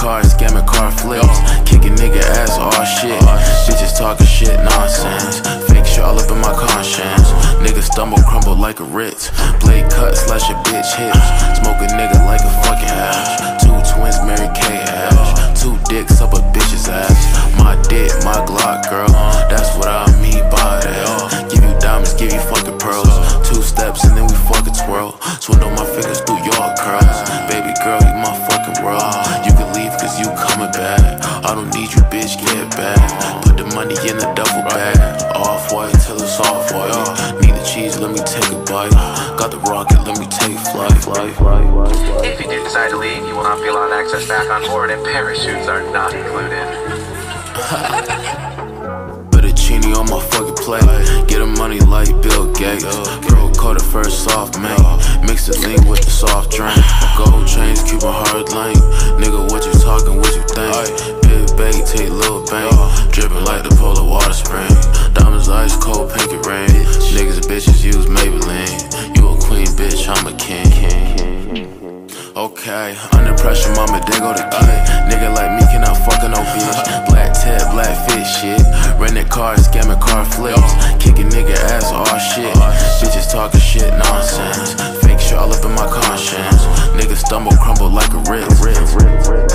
cars, scamming car flips, kicking nigga ass, all shit. Bitches talking shit, nonsense. Fake shit all up in my conscience. Niggas stumble, crumble like a Ritz. Blade cut, slash a bitch hips. Smoke a nigga like a fucking hash. Two twins, Mary Kay hash. Two dicks up a bitch's ass. My dick, my Glock, girl. That's what I mean by that. Give you diamonds, give you fucking pearls. 2 steps and then we fucking twirl. Swindle my fingers through your curls. Baby girl, you my fucking world. You can leave cause you coming back. I don't need you, bitch, get back. Put the money in the duffel bag. Off-white till it's off-white. Need the cheese, let me take a bite. Got the rocket, let me take flight. If you do decide to leave, you will not be allowed access back on board, and parachutes are not included. Fettuccine on my fucking plate. Get the money like Bill Gates. Pro coat first soft mate. Mix the lean with the soft drink. Gold chains, Cuban hard lane. Nigga, what you talking, what you think? Big bait, take little bank. Dripping like the polar water spring. Diamonds ice cold, pinky rain. Niggas and bitches use Maybelline. You a queen, bitch, I'm a king. Okay, under pressure, mama, there go the kid. Nigga like me cannot fucking no bitch. Black tab, black fish shit. Rented cars, scamming car flips. Kicking nigga ass, all shit. Bitches talking shit, nonsense. Fake shit all up in my conscience. Niggas stumble, crumble like a Ritz.